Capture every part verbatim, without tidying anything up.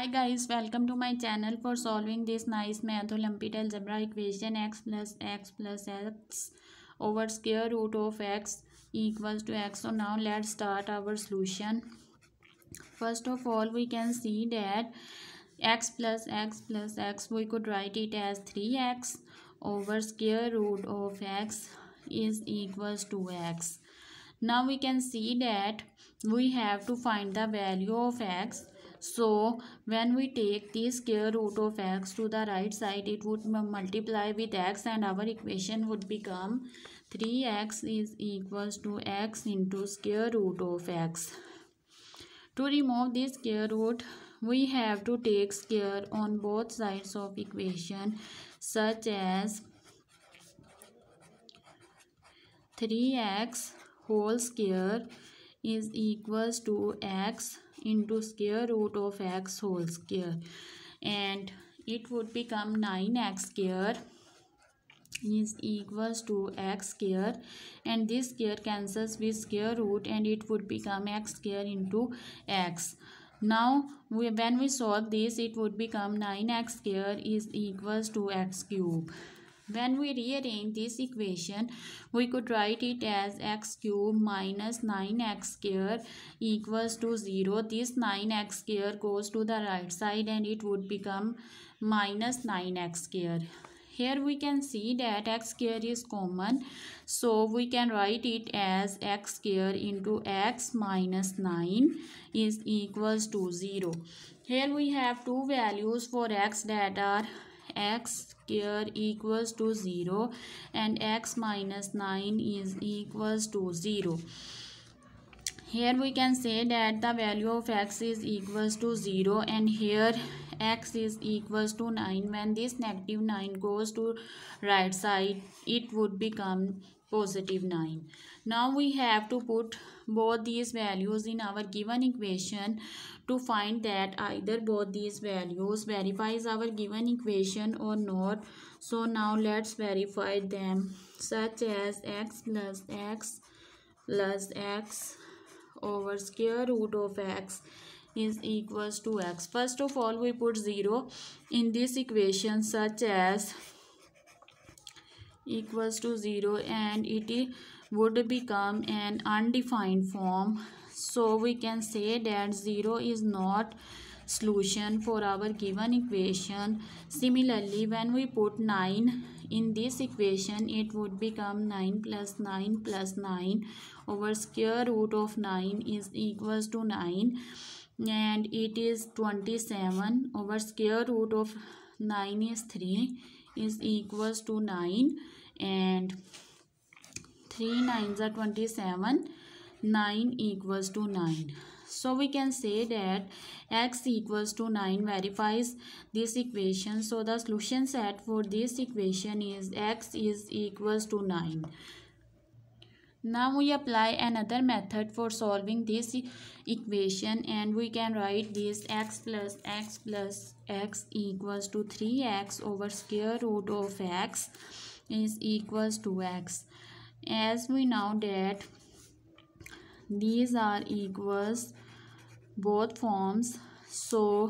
Hi guys, welcome to my channel for solving this nice Math Olympiad algebra equation x plus x plus x over square root of x equals to x. So now let's start our solution. First of all, we can see that x plus x plus x, we could write it as three x over square root of x is equals to x. Now we can see that we have to find the value of x. So when we take the square root of x to the right side, it would multiply with x and our equation would become three x is equals to x into square root of x. To remove this square root, we have to take square on both sides of equation, such as three x whole square is equals to x into square root of x whole square, and it would become nine x square is equals to x square, and this square cancels with square root and it would become x square into x. Now we, when we solve this, it would become nine x square is equals to x cube. When we rearrange this equation, we could write it as x cube minus nine x square equals to zero. This nine x square goes to the right side and it would become minus nine x square. Here we can see that x square is common, so we can write it as x square into x minus nine is equals to zero. Here we have two values for x that are x square equals to zero and x minus nine is equals to zero. Here we can say that the value of x is equals to zero, and here x is equals to nine. When this negative nine goes to right side, it would become positive nine. Now we have to put both these values in our given equation to find that either both these values verifies our given equation or not. So now let's verify them, such as x plus x plus x over square root of x is equals to x. First of all, we put zero in this equation, such as equals to zero, and it would become an undefined form. So we can say that zero is not solution for our given equation. Similarly, when we put nine in this equation, it would become nine plus nine plus nine over square root of nine is equals to nine, and it is twenty-seven over square root of nine is three is equals to nine, and three nines are twenty-seven, nine equals to nine. So we can say that x equals to nine verifies this equation. So the solution set for this equation is x is equals to nine. Now we apply another method for solving this e equation, and we can write this x plus x plus x equals to three x over square root of x is equals to x. As we know that these are equals both forms, so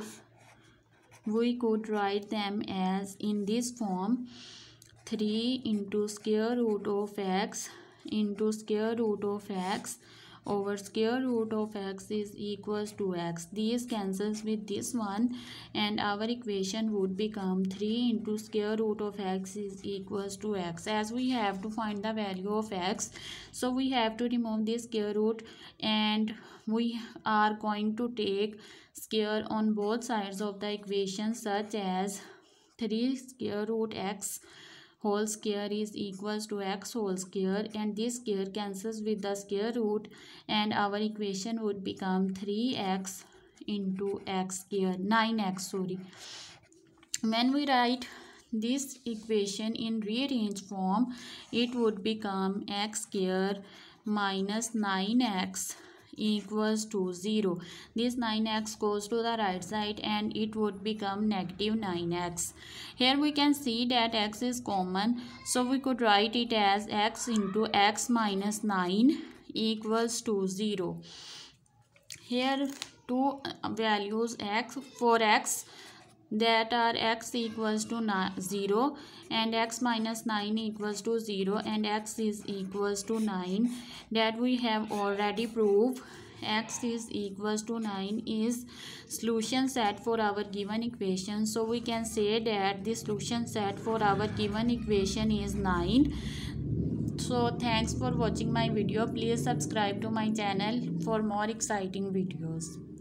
we could write them as in this form: three into square root of x into square root of x over square root of x is equals to x. These cancels with this one, and our equation would become three into square root of x is equals to x. As we have to find the value of x, so we have to remove this square root, and we are going to take square on both sides of the equation, such as three square root x whole square is equals to x whole square, and this square cancels with the square root, and our equation would become three x into x square, nine x sorry. When we write this equation in rearranged form, it would become x square minus nine x equals to zero. This nine x goes to the right side and it would become negative nine x. Here we can see that x is common, so we could write it as x into x minus nine equals to zero. Here two values x for x that are x equals to zero and x minus nine equals to zero and x is equals to nine, that we have already proved x is equals to nine is solution set for our given equation. So we can say that the solution set for our given equation is nine. So thanks for watching my video. Please subscribe to my channel for more exciting videos.